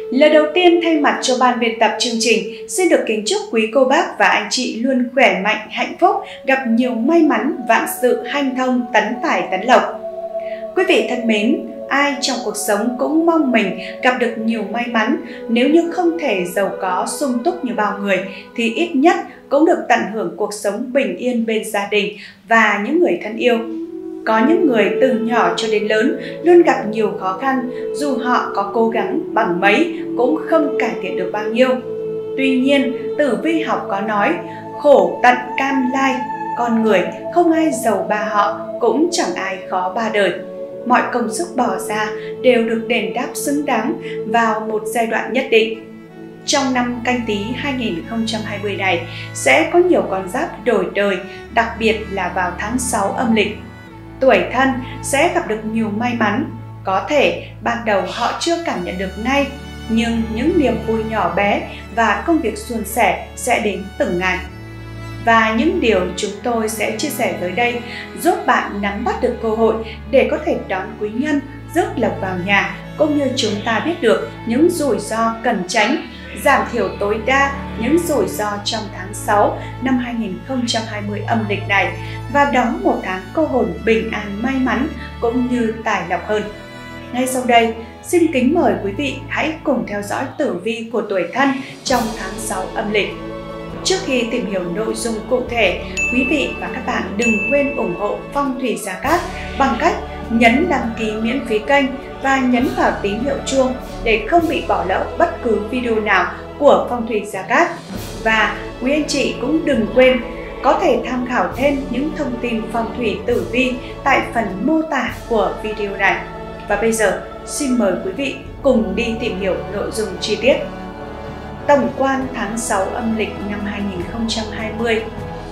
Lời đầu tiên thay mặt cho ban biên tập chương trình, xin được kính chúc quý cô bác và anh chị luôn khỏe mạnh, hạnh phúc, gặp nhiều may mắn, vạn sự hanh thông, tấn tài tấn lộc. Quý vị thân mến, ai trong cuộc sống cũng mong mình gặp được nhiều may mắn, nếu như không thể giàu có sung túc như bao người thì ít nhất cũng được tận hưởng cuộc sống bình yên bên gia đình và những người thân yêu. Có những người từ nhỏ cho đến lớn luôn gặp nhiều khó khăn, dù họ có cố gắng bằng mấy cũng không cải thiện được bao nhiêu. Tuy nhiên, tử vi học có nói, khổ tận cam lai, con người không ai giàu ba họ, cũng chẳng ai khó ba đời. Mọi công sức bỏ ra đều được đền đáp xứng đáng vào một giai đoạn nhất định. Trong năm Canh Tý 2020 này sẽ có nhiều con giáp đổi đời, đặc biệt là vào tháng 6 âm lịch. Tuổi Thân sẽ gặp được nhiều may mắn, có thể ban đầu họ chưa cảm nhận được ngay, nhưng những niềm vui nhỏ bé và công việc suôn sẻ sẽ đến từng ngày. Và những điều chúng tôi sẽ chia sẻ tới đây giúp bạn nắm bắt được cơ hội để có thể đón quý nhân, rước lộc vào nhà, cũng như chúng ta biết được những rủi ro cần tránh, giảm thiểu tối đa những rủi ro trong tháng 6 năm 2020 âm lịch này và đón một tháng cô hồn bình an may mắn cũng như tài lộc hơn. Ngay sau đây, xin kính mời quý vị hãy cùng theo dõi tử vi của tuổi Thân trong tháng 6 âm lịch. Trước khi tìm hiểu nội dung cụ thể, quý vị và các bạn đừng quên ủng hộ Phong thủy Gia Cát bằng cách nhấn đăng ký miễn phí kênh và nhấn vào tín hiệu chuông để không bị bỏ lỡ bất cứ video nào của Phong thủy Gia Cát. Và quý anh chị cũng đừng quên có thể tham khảo thêm những thông tin phong thủy tử vi tại phần mô tả của video này. Và bây giờ, xin mời quý vị cùng đi tìm hiểu nội dung chi tiết. Tổng quan tháng 6 âm lịch năm 2020.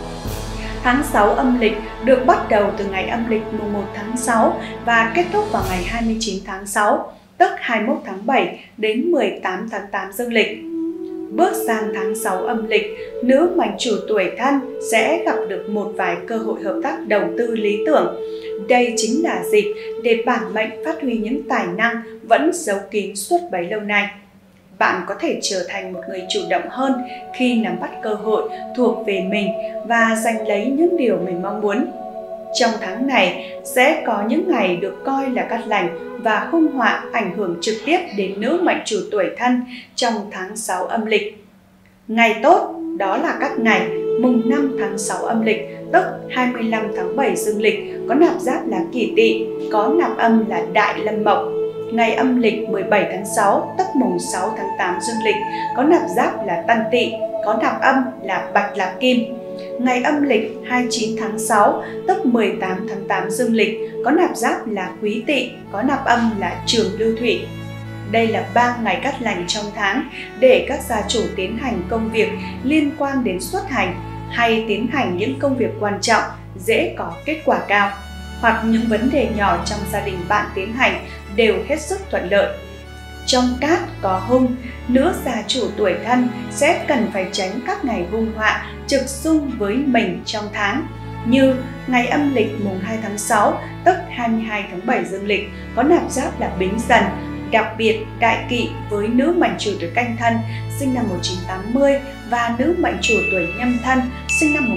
Tháng 6 âm lịch được bắt đầu từ ngày âm lịch mùng 1 tháng 6 và kết thúc vào ngày 29 tháng 6, tức 21 tháng 7 đến 18 tháng 8 dương lịch. Bước sang tháng 6 âm lịch, nữ mệnh chủ tuổi Thân sẽ gặp được một vài cơ hội hợp tác đầu tư lý tưởng. Đây chính là dịp để bản mệnh phát huy những tài năng vẫn giấu kín suốt bấy lâu nay. Bạn có thể trở thành một người chủ động hơn khi nắm bắt cơ hội thuộc về mình và giành lấy những điều mình mong muốn. Trong tháng này sẽ có những ngày được coi là cát lành và hung họa ảnh hưởng trực tiếp đến nữ mệnh chủ tuổi Thân trong tháng 6 âm lịch. Ngày tốt đó là các ngày mùng 5 tháng 6 âm lịch, tức 25 tháng 7 dương lịch, có nạp giáp là Kỷ Tỵ, có nạp âm là Đại Lâm Mộc. Ngày âm lịch 17 tháng 6, tức mùng 6 tháng 8 dương lịch, có nạp giáp là Tân Tỵ, có nạp âm là Bạch Lạp Kim. Ngày âm lịch 29 tháng 6, tức 18 tháng 8 dương lịch, có nạp giáp là Quý Tỵ, có nạp âm là Trường Lưu Thủy. Đây là 3 ngày cát lành trong tháng để các gia chủ tiến hành công việc liên quan đến xuất hành hay tiến hành những công việc quan trọng, dễ có kết quả cao, hoặc những vấn đề nhỏ trong gia đình bạn tiến hành đều hết sức thuận lợi. Trong cát có hung, nữ gia chủ tuổi Thân sẽ cần phải tránh các ngày hung họa trực xung với mình trong tháng, như ngày âm lịch mùng 2 tháng 6, tức 22 tháng 7 dương lịch, có nạp giáp là Bính Dần, đặc biệt đại kỵ với nữ mệnh chủ tuổi Canh Thân sinh năm 1980 và nữ mệnh chủ tuổi Nhâm Thân sinh năm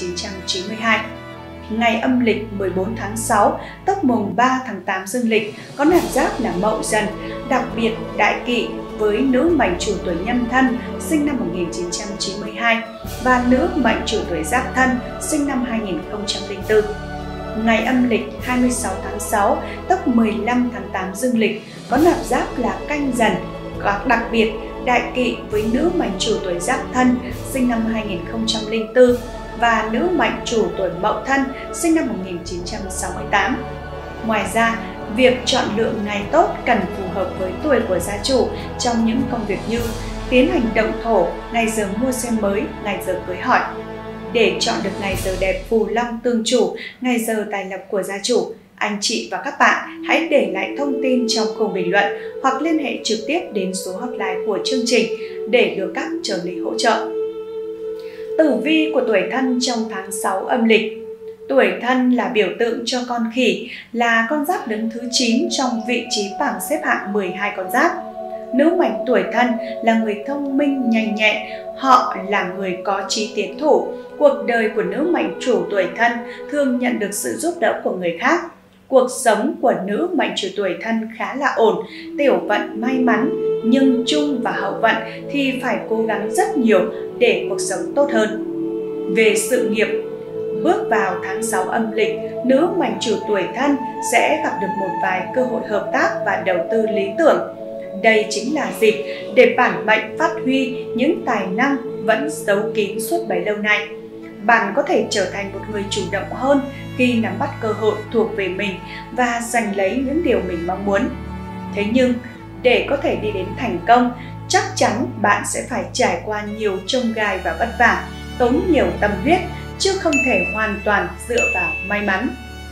1992. Ngày âm lịch 14 tháng 6, tức mùng 3 tháng 8 dương lịch, có nạp giáp là Mậu Dần, đặc biệt đại kỵ với nữ mệnh chủ tuổi Nhâm Thân sinh năm 1992 và nữ mệnh chủ tuổi Giáp Thân sinh năm 2004. Ngày âm lịch 26 tháng 6, tức 15 tháng 8 dương lịch, có nạp giáp là Canh Dần, đặc biệt đại kỵ với nữ mệnh chủ tuổi Giáp Thân sinh năm 2004 và nữ mệnh chủ tuổi Mậu Thân sinh năm 1968. Ngoài ra, việc chọn lựa ngày tốt cần phù hợp với tuổi của gia chủ trong những công việc như tiến hành động thổ, ngày giờ mua xe mới, ngày giờ cưới hỏi. Để chọn được ngày giờ đẹp phù long tương chủ, ngày giờ tài lộc của gia chủ, anh chị và các bạn hãy để lại thông tin trong khung bình luận hoặc liên hệ trực tiếp đến số hotline của chương trình để được các trợ lý hỗ trợ. Tử vi của tuổi Thân trong tháng 6 âm lịch. Tuổi Thân là biểu tượng cho con khỉ, là con giáp đứng thứ 9 trong vị trí bảng xếp hạng 12 con giáp. Nữ mệnh tuổi Thân là người thông minh, nhanh nhẹn, họ là người có chí tiến thủ. Cuộc đời của nữ mệnh chủ tuổi Thân thường nhận được sự giúp đỡ của người khác. Cuộc sống của nữ mệnh chủ tuổi Thân khá là ổn, tiểu vận may mắn, nhưng trung và hậu vận thì phải cố gắng rất nhiều để cuộc sống tốt hơn. Về sự nghiệp, bước vào tháng 6 âm lịch, nữ mệnh chủ tuổi Thân sẽ gặp được một vài cơ hội hợp tác và đầu tư lý tưởng. Đây chính là dịp để bản mệnh phát huy những tài năng vẫn giấu kín suốt bấy lâu nay. Bạn có thể trở thành một người chủ động hơn khi nắm bắt cơ hội thuộc về mình và giành lấy những điều mình mong muốn. Thế nhưng, để có thể đi đến thành công, chắc chắn bạn sẽ phải trải qua nhiều chông gai và vất vả, tốn nhiều tâm huyết, chứ không thể hoàn toàn dựa vào may mắn.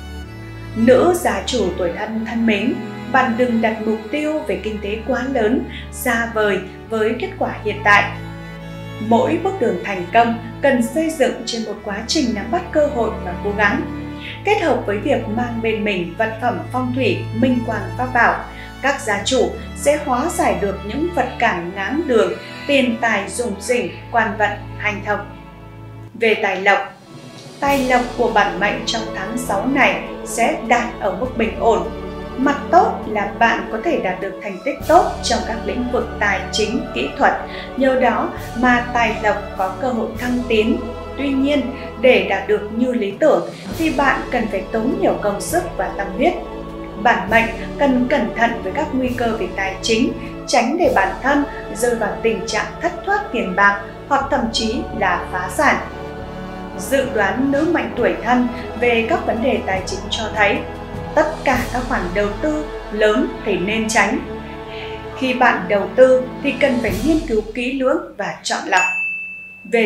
Nữ gia chủ tuổi Thân thân mến, bạn đừng đặt mục tiêu về kinh tế quá lớn, xa vời với kết quả hiện tại. Mỗi bước đường thành công cần xây dựng trên một quá trình nắm bắt cơ hội và cố gắng. Kết hợp với việc mang bên mình vật phẩm phong thủy, minh quang pháp bảo, các gia chủ sẽ hóa giải được những vật cản ngáng đường, tiền tài rủng rỉnh, quan vận hanh thông. Về tài lộc của bản mệnh trong tháng 6 này sẽ đạt ở mức bình ổn. Mặt tốt là bạn có thể đạt được thành tích tốt trong các lĩnh vực tài chính, kỹ thuật, nhờ đó mà tài lộc có cơ hội thăng tiến. Tuy nhiên, để đạt được như lý tưởng thì bạn cần phải tốn nhiều công sức và tâm huyết. Bản mệnh cần cẩn thận với các nguy cơ về tài chính, tránh để bản thân rơi vào tình trạng thất thoát tiền bạc hoặc thậm chí là phá sản. Dự đoán nữ mệnh tuổi Thân về các vấn đề tài chính cho thấy tất cả các khoản đầu tư lớn thì nên tránh. Khi bạn đầu tư thì cần phải nghiên cứu kỹ lưỡng và chọn lọc. Về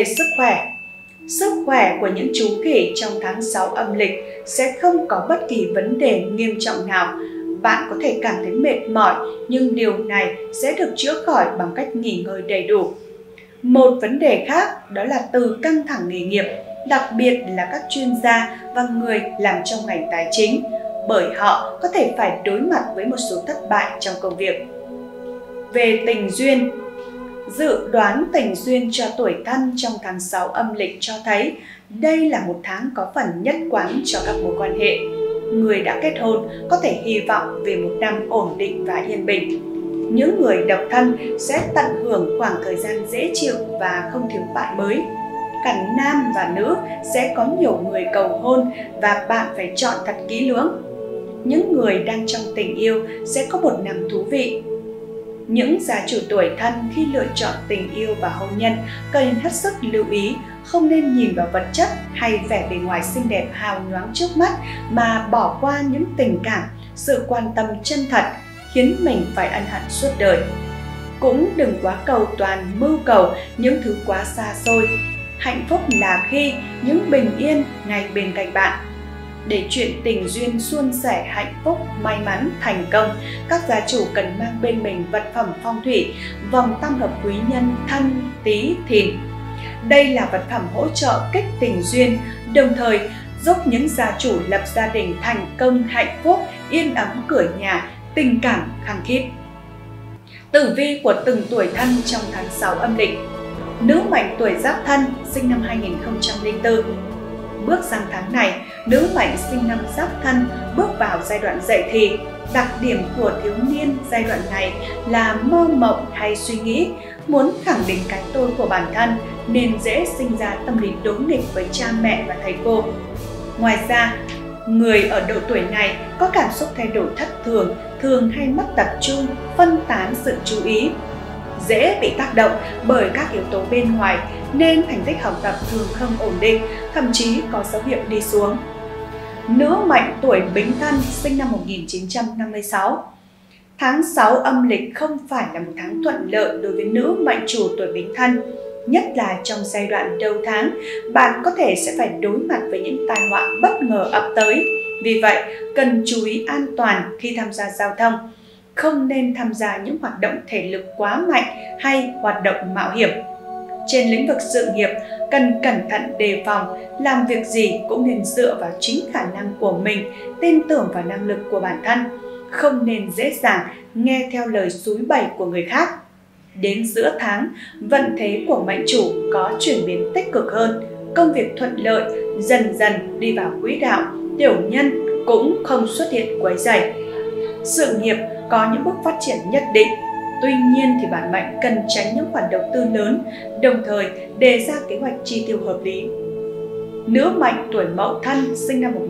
sức khỏe của những chú khỉ trong tháng 6 âm lịch sẽ không có bất kỳ vấn đề nghiêm trọng nào. Bạn có thể cảm thấy mệt mỏi, nhưng điều này sẽ được chữa khỏi bằng cách nghỉ ngơi đầy đủ. Một vấn đề khác đó là từ căng thẳng nghề nghiệp, đặc biệt là các chuyên gia và người làm trong ngành tài chính, bởi họ có thể phải đối mặt với một số thất bại trong công việc. Về tình duyên, dự đoán tình duyên cho tuổi Thân trong tháng 6 âm lịch cho thấy đây là một tháng có phần nhất quán cho các mối quan hệ. Người đã kết hôn có thể hy vọng về một năm ổn định và yên bình. Những người độc thân sẽ tận hưởng khoảng thời gian dễ chịu và không thiếu bạn mới. Cả nam và nữ sẽ có nhiều người cầu hôn và bạn phải chọn thật kỹ lưỡng. Những người đang trong tình yêu sẽ có một năm thú vị. Những gia chủ tuổi Thân khi lựa chọn tình yêu và hôn nhân cần hết sức lưu ý, không nên nhìn vào vật chất hay vẻ bề ngoài xinh đẹp hào nhoáng trước mắt mà bỏ qua những tình cảm, sự quan tâm chân thật khiến mình phải ân hận suốt đời. Cũng đừng quá cầu toàn, mưu cầu những thứ quá xa xôi. Hạnh phúc là khi những bình yên ngay bên cạnh bạn. Để chuyện tình duyên suôn sẻ, hạnh phúc, may mắn, thành công, các gia chủ cần mang bên mình vật phẩm phong thủy, vòng tam hợp quý nhân Thân, Tý, Thìn. Đây là vật phẩm hỗ trợ kích tình duyên, đồng thời giúp những gia chủ lập gia đình thành công, hạnh phúc, yên ấm cửa nhà, tình cảm khăng khít. Tử vi của từng tuổi Thân trong tháng 6 âm lịch. Nữ mệnh tuổi Giáp Thân sinh năm 2004. Bước sang tháng này, nữ mệnh sinh năm Giáp Thân bước vào giai đoạn dậy thì. Đặc điểm của thiếu niên giai đoạn này là mơ mộng hay suy nghĩ, muốn khẳng định cái tôi của bản thân nên dễ sinh ra tâm lý đối nghịch với cha mẹ và thầy cô. Ngoài ra, người ở độ tuổi này có cảm xúc thay đổi thất thường, thường hay mất tập trung, phân tán sự chú ý. Dễ bị tác động bởi các yếu tố bên ngoài nên thành tích học tập thường không ổn định, thậm chí có dấu hiệu đi xuống. Nữ mệnh tuổi Bính Thân sinh năm 1956. Tháng 6 âm lịch không phải là một tháng thuận lợi đối với nữ mệnh chủ tuổi Bính Thân. Nhất là trong giai đoạn đầu tháng, bạn có thể sẽ phải đối mặt với những tai họa bất ngờ ập tới. Vì vậy, cần chú ý an toàn khi tham gia giao thông. Không nên tham gia những hoạt động thể lực quá mạnh hay hoạt động mạo hiểm. Trên lĩnh vực sự nghiệp, cần cẩn thận đề phòng, làm việc gì cũng nên dựa vào chính khả năng của mình, tin tưởng vào năng lực của bản thân. không nên dễ dàng nghe theo lời xúi bẩy của người khác. Đến giữa tháng, vận thế của mệnh chủ có chuyển biến tích cực hơn, công việc thuận lợi, dần dần đi vào quỹ đạo, tiểu nhân cũng không xuất hiện quấy rầy. Sự nghiệp có những bước phát triển nhất định, tuy nhiên thì bản mệnh cần tránh những khoản đầu tư lớn, đồng thời đề ra kế hoạch chi tiêu hợp lý. Nữ mệnh tuổi Mậu Thân sinh năm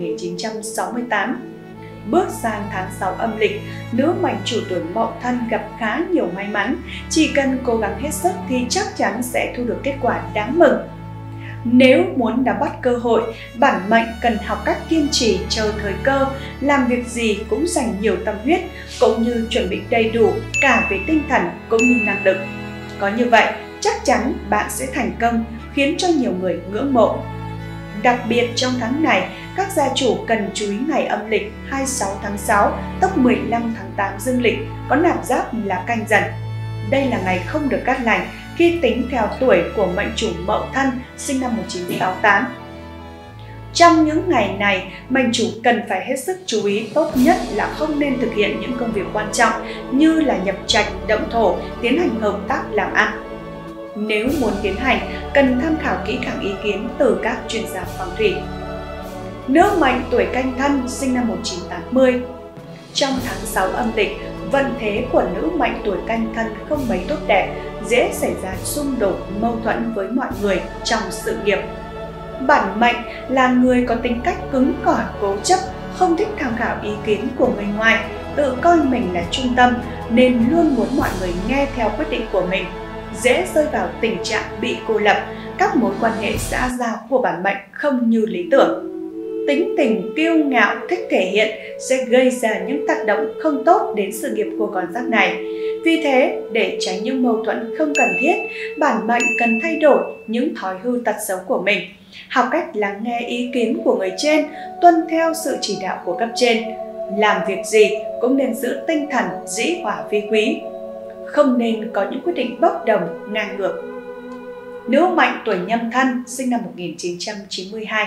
1968. Bước sang tháng 6 âm lịch, nữ mệnh chủ tuổi Mậu Thân gặp khá nhiều may mắn, chỉ cần cố gắng hết sức thì chắc chắn sẽ thu được kết quả đáng mừng. Nếu muốn nắm bắt cơ hội, bản mệnh cần học cách kiên trì chờ thời cơ, làm việc gì cũng dành nhiều tâm huyết, cũng như chuẩn bị đầy đủ cả về tinh thần cũng như năng lực. Có như vậy, chắc chắn bạn sẽ thành công, khiến cho nhiều người ngưỡng mộ. Đặc biệt trong tháng này, các gia chủ cần chú ý ngày âm lịch 26 tháng 6, tức 15 tháng 8 dương lịch, có nạp giáp là Canh Dần. Đây là ngày không được cát lành khi tính theo tuổi của mệnh chủ Mậu Thân sinh năm 1968. Trong những ngày này, mệnh chủ cần phải hết sức chú ý, tốt nhất là không nên thực hiện những công việc quan trọng như là nhập trạch, động thổ, tiến hành hợp tác làm ăn. Nếu muốn tiến hành, cần tham khảo kỹ càng ý kiến từ các chuyên gia phong thủy. Nữ mệnh tuổi Canh Thân sinh năm 1980. Trong tháng 6 âm lịch, vận thế của nữ mệnh tuổi Canh Thân không mấy tốt đẹp, dễ xảy ra xung đột, mâu thuẫn với mọi người trong sự nghiệp. Bản mệnh là người có tính cách cứng cỏi, cố chấp, không thích tham khảo ý kiến của người ngoài, tự coi mình là trung tâm nên luôn muốn mọi người nghe theo quyết định của mình, dễ rơi vào tình trạng bị cô lập, các mối quan hệ xã giao của bản mệnh không như lý tưởng. Tính tình kiêu ngạo, thích thể hiện sẽ gây ra những tác động không tốt đến sự nghiệp của con giáp này. Vì thế, để tránh những mâu thuẫn không cần thiết, bản mệnh cần thay đổi những thói hư tật xấu của mình, học cách lắng nghe ý kiến của người trên, tuân theo sự chỉ đạo của cấp trên. Làm việc gì cũng nên giữ tinh thần dĩ hòa vi quý, không nên có những quyết định bốc đồng, ngang ngược. Nữ mệnh tuổi Nhâm Thân sinh năm 1992.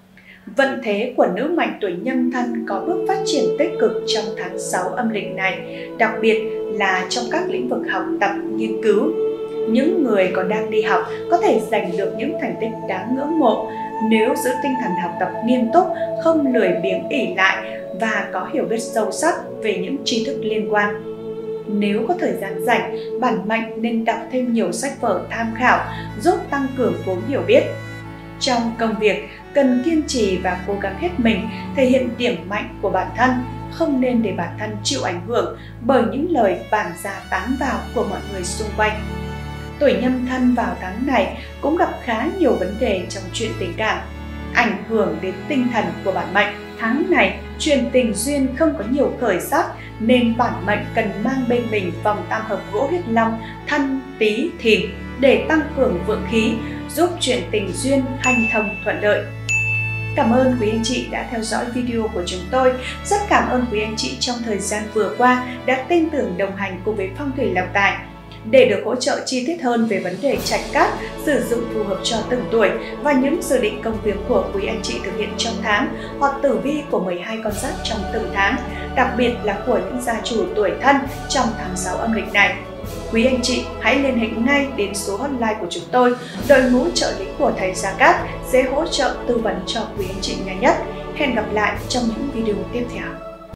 Vận thế của nữ mệnh tuổi Nhâm Thân có bước phát triển tích cực trong tháng 6 âm lịch này, đặc biệt là trong các lĩnh vực học tập, nghiên cứu. Những người còn đang đi học có thể giành được những thành tích đáng ngưỡng mộ nếu giữ tinh thần học tập nghiêm túc, không lười biếng ỷ lại và có hiểu biết sâu sắc về những tri thức liên quan. Nếu có thời gian rảnh, bản mệnh nên đọc thêm nhiều sách vở tham khảo, giúp tăng cường vốn hiểu biết. Trong công việc, cần kiên trì và cố gắng hết mình, thể hiện điểm mạnh của bản thân, không nên để bản thân chịu ảnh hưởng bởi những lời bàn ra tán vào của mọi người xung quanh. Tuổi Nhâm Thân vào tháng này cũng gặp khá nhiều vấn đề trong chuyện tình cảm, ảnh hưởng đến tinh thần của bản mệnh. Tháng này, chuyện tình duyên không có nhiều khởi sắc nên bản mệnh cần mang bên mình vòng tam hợp gỗ huyết long Thân, Tý, Thìn để tăng cường vượng khí, giúp chuyện tình duyên hanh thông thuận lợi. Cảm ơn quý anh chị đã theo dõi video của chúng tôi. Rất cảm ơn quý anh chị trong thời gian vừa qua đã tin tưởng đồng hành cùng với Phong thủy Lộc Tài. Để được hỗ trợ chi tiết hơn về vấn đề trạch cát, sử dụng phù hợp cho từng tuổi và những dự định công việc của quý anh chị thực hiện trong tháng hoặc tử vi của 12 con giáp trong từng tháng, đặc biệt là của những gia chủ tuổi Thân trong tháng 6 âm lịch này, quý anh chị hãy liên hệ ngay đến số hotline của chúng tôi. Đội ngũ trợ lý của thầy Gia Cát sẽ hỗ trợ tư vấn cho quý anh chị nhanh nhất. Hẹn gặp lại trong những video tiếp theo.